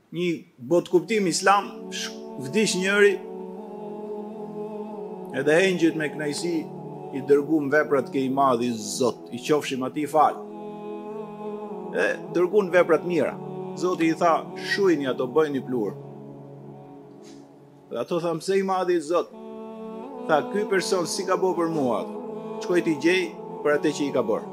një botë kuptim islam, vdish njëri, edhe engjëjt me kënaqësi i dërguan veprat ke i madhi Zot, i qofshim atij fal. E dërguan veprat mira. Zoti i tha, shujni ato, bëjni plur. Dhe ato tha, pse i madhi Zot? Tha, ky person si ka bërë për mua, shkoj t'i gjej për atë që i ka bërë.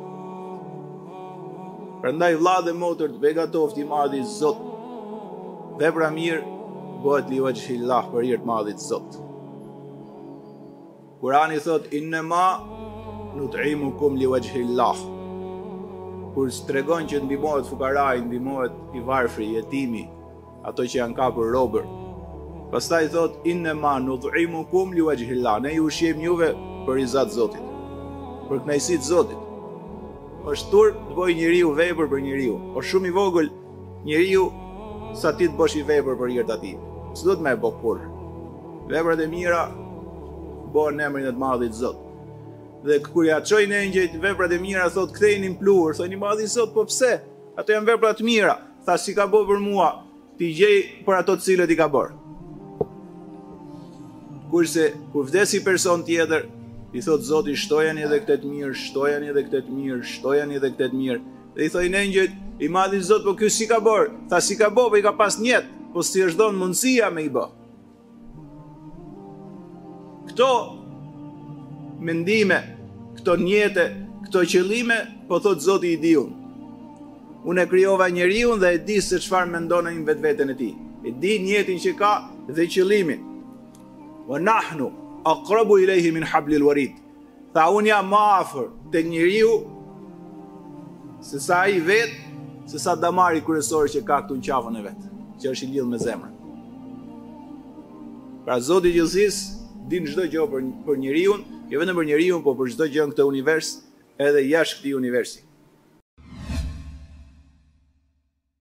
Prandaj vlla dhe motër, të begatoft i madhi Zot. Vepra mirë bëhet li wajhillah, për hir të madhit Zot. Kurani thot, innema nut'imukum li wajhillah. Kur tregon që ndihmohet fukaraj, ndihmohet i varfri, jetimi, ato që janë kapur robër. Pastaj thot, innema nut'imukum li wajhillah. Ne ju ushqejmë juve për izat Zotit, për kënaqësitë Zotit. Është turp të bëj njeriu vepër për njeriu. Është shumë i vogël njeriu sa ti të bësh i vepër për hir të atij. S'do të më bëj kurrë. Veprat e mira bëhen në emrin e të madhit Zot. Dhe kur ja çojnë engjëjt veprat e mira, thot ktheheni në plur, thoni madhi Zot, po pse? Ato janë vepra të mira. Tha, si ka bërë për mua, ti gjej për ato të cilët i ka bërë. Kurse kur vdesi person tjetër, i thot Zoti, shtojani edhe këtë të mirë, shtojani edhe këtë të mirë, shtojani edhe këtë të mirë. Dhe i thojnë engjëjt, i madhi Zot, po ky si ka bërë? Tha, si ka bërë, po i ka pas njetë, po si është dhënë mundësia me i bë. Këto mendime, këto njete, këto qëllime, po thot Zoti i diun. Unë e krijova njeriun dhe e di se çfarë mendon ai në vetveten e tij. E di njetin që ka dhe qëllimin. Wa nahnu aqrabu ilayhi min hablil warid. Tha, unë jam më afër tek njeriu se sa ai vet, se sa damari kryesor që ka këtu në qafën e vet, që është i lidhur me zemrën. Pra Zoti i gjithësisë din çdo gjë për njeriu, jo vetëm për njeriu, por për çdo gjë në këtë univers, edhe jashtë këtij universi.